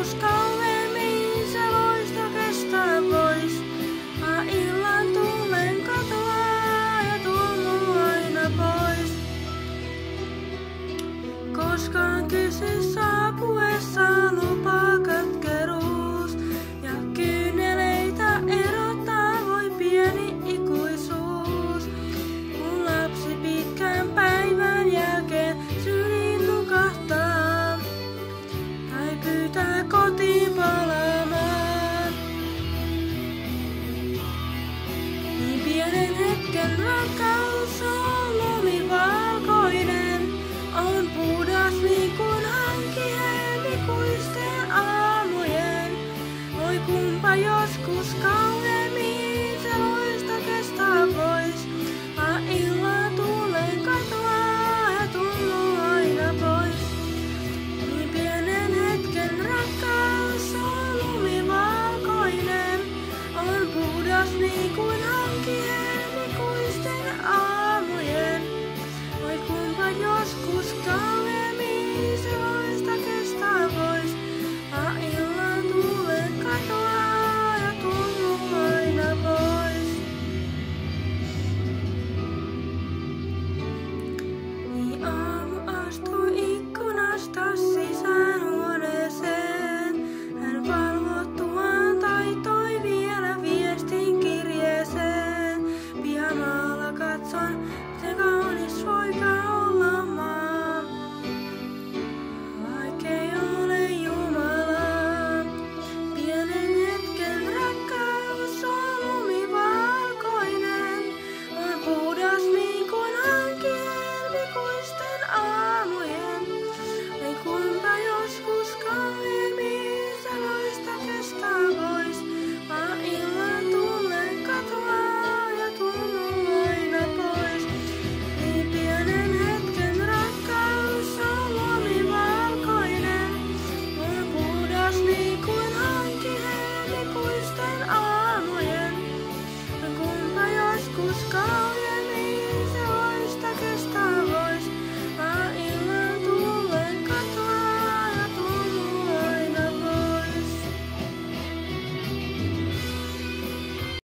joskus kauemmin se loisto kestää vois. Illan tuulen katoaa ja tuo muu aina pois. Koskaan kysy saapuessa lupaa katkeruus. Ja kyyneleitä erottaa voi pieni ikuisuus. Kun lapsi pitkän päivän jälkeen syliin nukahtaa. Tai pyytää kotiin palaamaan. Niin pienen hetken rakkaus on.